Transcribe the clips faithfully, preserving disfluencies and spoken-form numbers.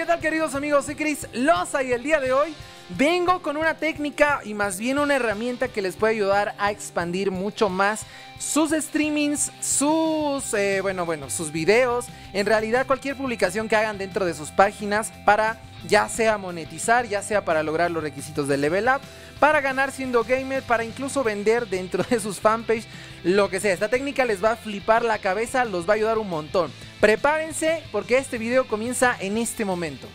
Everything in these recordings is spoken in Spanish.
¿qué tal, queridos amigos? Soy Chris Loza y el día de hoy vengo con una técnica y más bien una herramienta que les puede ayudar a expandir mucho más sus streamings, sus, eh, bueno, bueno, sus videos, en realidad cualquier publicación que hagan dentro de sus páginas para ya sea monetizar, ya sea para lograr los requisitos de Level Up, para ganar siendo gamer, para incluso vender dentro de sus fanpage, lo que sea. Esta técnica les va a flipar la cabeza, los va a ayudar un montón. Prepárense porque este video comienza en este momento.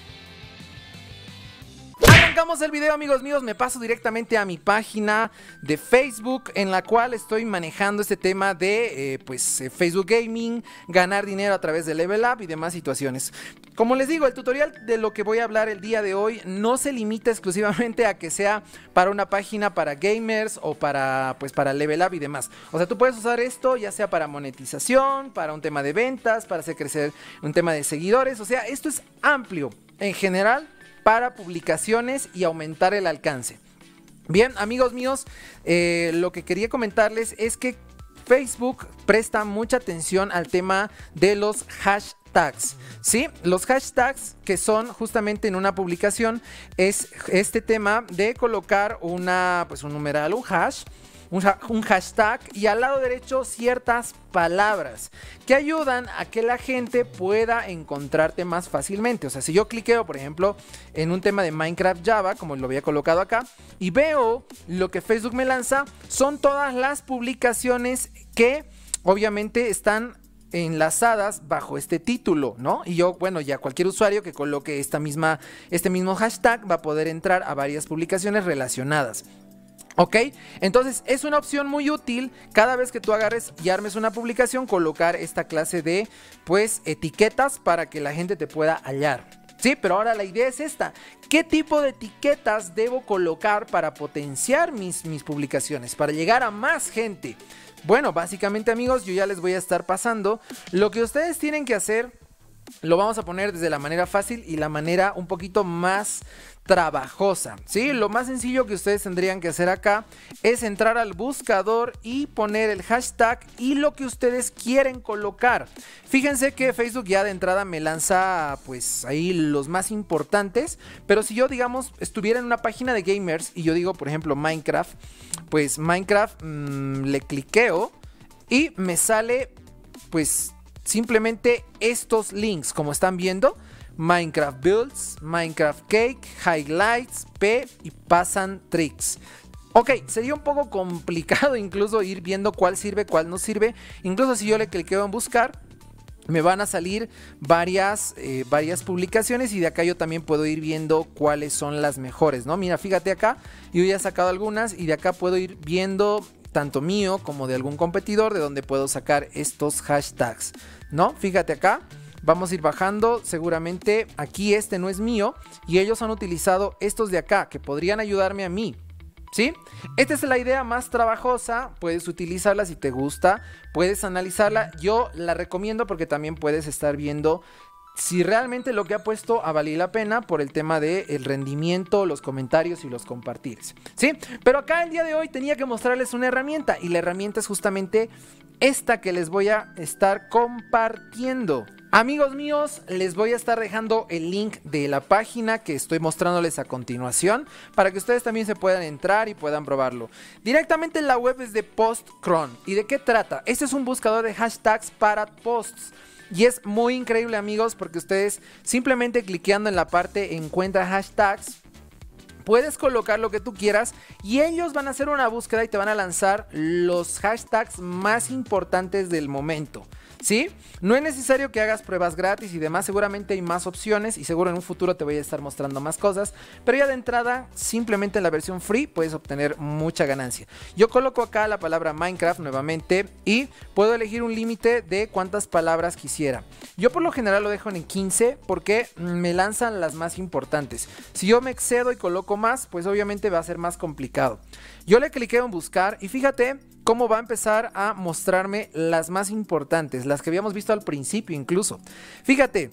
Arrancamos el video, amigos míos. Me paso directamente a mi página de Facebook, en la cual estoy manejando este tema de eh, pues eh, Facebook Gaming, ganar dinero a través de Level Up y demás situaciones. Como les digo, el tutorial de lo que voy a hablar el día de hoy no se limita exclusivamente a que sea para una página para gamers o para pues para Level Up y demás. O sea, tú puedes usar esto ya sea para monetización, para un tema de ventas, para hacer crecer un tema de seguidores. O sea, esto es amplio en general para publicaciones y aumentar el alcance. Bien, amigos míos, eh, lo que quería comentarles es que Facebook presta mucha atención al tema de los hashtags, ¿sí? Los hashtags que son justamente en una publicación es este tema de colocar una, pues un numeral, un hash, Un, un hashtag y al lado derecho ciertas palabras que ayudan a que la gente pueda encontrarte más fácilmente. O sea, si yo cliqueo, por ejemplo, en un tema de Minecraft Java, como lo había colocado acá, y veo lo que Facebook me lanza, son todas las publicaciones que obviamente están enlazadas bajo este título, ¿no? Y yo, bueno, ya cualquier usuario que coloque esta misma, este mismo hashtag va a poder entrar a varias publicaciones relacionadas. Ok, entonces es una opción muy útil cada vez que tú agarres y armes una publicación, colocar esta clase de pues etiquetas para que la gente te pueda hallar. Sí, pero ahora la idea es esta: ¿qué tipo de etiquetas debo colocar para potenciar mis, mis publicaciones, para llegar a más gente? Bueno, básicamente, amigos, yo ya les voy a estar pasando. Lo que ustedes tienen que hacer lo vamos a poner desde la manera fácil y la manera un poquito más trabajosa, ¿sí? Lo más sencillo que ustedes tendrían que hacer acá es entrar al buscador y poner el hashtag y lo que ustedes quieren colocar. Fíjense que Facebook ya de entrada me lanza pues ahí los más importantes, pero si yo, digamos, estuviera en una página de gamers y yo digo, por ejemplo, Minecraft, pues Minecraft mmm, le cliqueo y me sale pues simplemente estos links, como están viendo: Minecraft Builds, Minecraft Cake, Highlights, P y pasan tricks. Ok, sería un poco complicado incluso ir viendo cuál sirve, cuál no sirve. Incluso si yo le cliqueo en buscar, me van a salir varias, eh, varias publicaciones y de acá yo también puedo ir viendo cuáles son las mejores, ¿no? Mira, fíjate acá, yo ya he sacado algunas y de acá puedo ir viendo tanto mío como de algún competidor de donde puedo sacar estos hashtags, ¿no? Fíjate acá, vamos a ir bajando, seguramente aquí este no es mío y ellos han utilizado estos de acá que podrían ayudarme a mí, ¿sí? Esta es la idea más trabajosa, puedes utilizarla si te gusta, puedes analizarla, yo la recomiendo porque también puedes estar viendo si realmente lo que ha puesto ha valido la pena por el tema del rendimiento, los comentarios y los compartires, ¿sí? Pero acá el día de hoy tenía que mostrarles una herramienta y la herramienta es justamente esta que les voy a estar compartiendo. Amigos míos, les voy a estar dejando el link de la página que estoy mostrándoles a continuación para que ustedes también se puedan entrar y puedan probarlo. Directamente la web es de Postcron. ¿Y de qué trata? Este es un buscador de hashtags para posts. Y es muy increíble, amigos, porque ustedes simplemente cliqueando en la parte encuentra hashtags, puedes colocar lo que tú quieras y ellos van a hacer una búsqueda y te van a lanzar los hashtags más importantes del momento, ¿sí? No es necesario que hagas pruebas gratis y demás, seguramente hay más opciones y seguro en un futuro te voy a estar mostrando más cosas, pero ya de entrada, simplemente en la versión free puedes obtener mucha ganancia. Yo coloco acá la palabra Minecraft nuevamente y puedo elegir un límite de cuántas palabras quisiera. Yo por lo general lo dejo en quince porque me lanzan las más importantes. Si yo me excedo y coloco más, pues obviamente va a ser más complicado. Yo le cliqué en buscar y fíjate cómo va a empezar a mostrarme las más importantes, las que habíamos visto al principio incluso. Fíjate,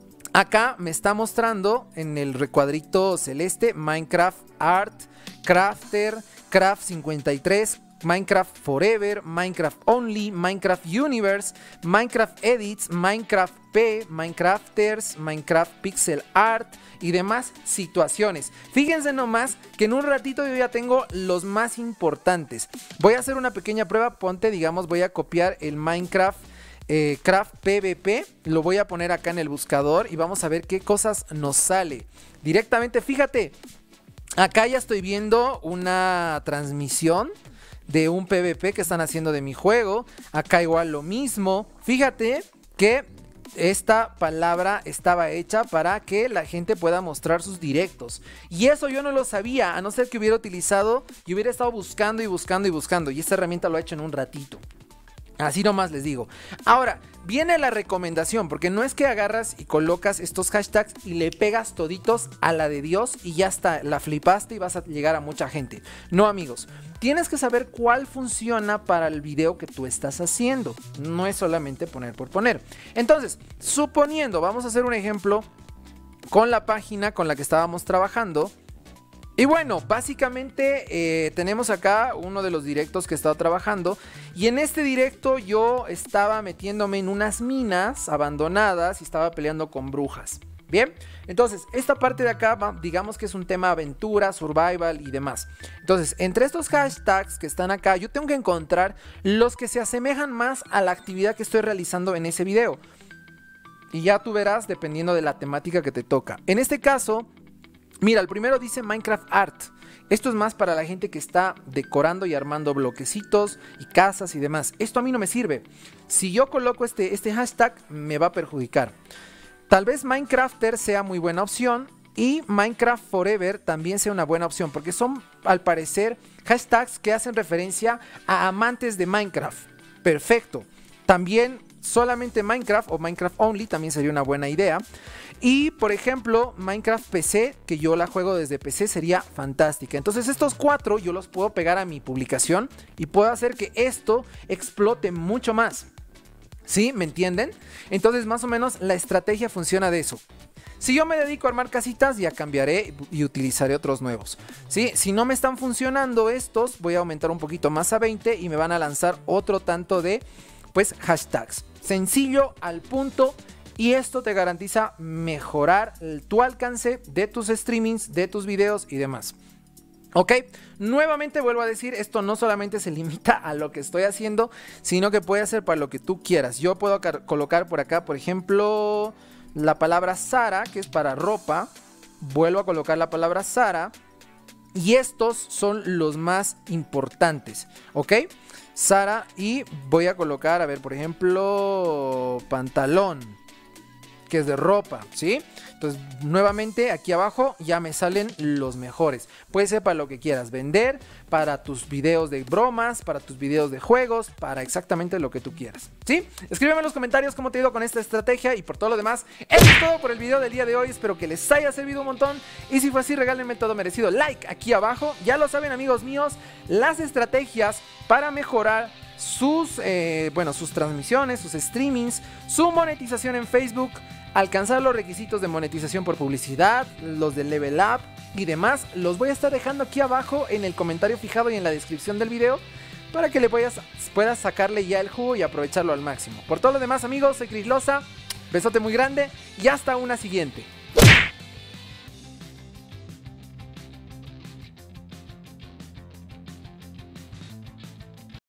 acá me está mostrando en el recuadrito celeste Minecraft Art, Crafter, Craft cincuenta y tres, Minecraft Forever, Minecraft Only, Minecraft Universe, Minecraft Edits, Minecraft P, Minecrafters, Minecraft Pixel Art y demás situaciones. Fíjense nomás que en un ratito yo ya tengo los más importantes. Voy a hacer una pequeña prueba. Ponte, digamos, voy a copiar el Minecraft eh, Craft P V P. Lo voy a poner acá en el buscador y vamos a ver qué cosas nos sale. Directamente, fíjate, acá ya estoy viendo una transmisión de un P V P que están haciendo de mi juego. Acá igual lo mismo. Fíjate que esta palabra estaba hecha para que la gente pueda mostrar sus directos. Y eso yo no lo sabía, a no ser que hubiera utilizado y hubiera estado buscando y buscando y buscando. Y esta herramienta lo ha hecho en un ratito. Así nomás les digo. Ahora, viene la recomendación, porque no es que agarras y colocas estos hashtags y le pegas toditos a la de Dios y ya está, la flipaste y vas a llegar a mucha gente. No, amigos, tienes que saber cuál funciona para el video que tú estás haciendo. No es solamente poner por poner. Entonces, suponiendo, vamos a hacer un ejemplo con la página con la que estábamos trabajando. Y bueno, básicamente eh, tenemos acá uno de los directos que he estado trabajando. Y en este directo yo estaba metiéndome en unas minas abandonadas y estaba peleando con brujas. Bien, entonces esta parte de acá, digamos que es un tema aventura, survival y demás. Entonces, entre estos hashtags que están acá, yo tengo que encontrar los que se asemejan más a la actividad que estoy realizando en ese video. Y ya tú verás dependiendo de la temática que te toca. En este caso, mira, el primero dice Minecraft Art. Esto es más para la gente que está decorando y armando bloquecitos y casas y demás. Esto a mí no me sirve. Si yo coloco este, este hashtag, me va a perjudicar. Tal vez Minecrafter sea muy buena opción y Minecraft Forever también sea una buena opción, porque son, al parecer, hashtags que hacen referencia a amantes de Minecraft. Perfecto. También solamente Minecraft o Minecraft Only también sería una buena idea. Y por ejemplo, Minecraft P C, que yo la juego desde P C, sería fantástica. Entonces estos cuatro yo los puedo pegar a mi publicación y puedo hacer que esto explote mucho más. ¿Sí? ¿Me entienden? Entonces más o menos la estrategia funciona de eso. Si yo me dedico a armar casitas, ya cambiaré y utilizaré otros nuevos. ¿Sí? Si no me están funcionando estos, voy a aumentar un poquito más a veinte y me van a lanzar otro tanto de, pues, hashtags. Sencillo, al punto. Y esto te garantiza mejorar tu alcance de tus streamings, de tus videos y demás. Ok, nuevamente vuelvo a decir, esto no solamente se limita a lo que estoy haciendo, sino que puede ser para lo que tú quieras. Yo puedo colocar por acá, por ejemplo, la palabra Sara, que es para ropa. Vuelvo a colocar la palabra Sara. Y estos son los más importantes, ¿ok? Sara, y voy a colocar, a ver, por ejemplo, pantalón, que es de ropa, ¿sí? Entonces, nuevamente, aquí abajo ya me salen los mejores. Puede ser para lo que quieras vender, para tus videos de bromas, para tus videos de juegos, para exactamente lo que tú quieras, ¿sí? Escríbeme en los comentarios cómo te ha ido con esta estrategia y por todo lo demás. Eso es todo por el video del día de hoy. Espero que les haya servido un montón. Y si fue así, regálenme todo merecido like aquí abajo. Ya lo saben, amigos míos, las estrategias para mejorar sus, eh, bueno, sus transmisiones, sus streamings, su monetización en Facebook, alcanzar los requisitos de monetización por publicidad, los de Level Up y demás, los voy a estar dejando aquí abajo en el comentario fijado y en la descripción del video para que le puedas, puedas sacarle ya el jugo y aprovecharlo al máximo. Por todo lo demás, amigos, soy Chris Loza, besote muy grande y hasta una siguiente.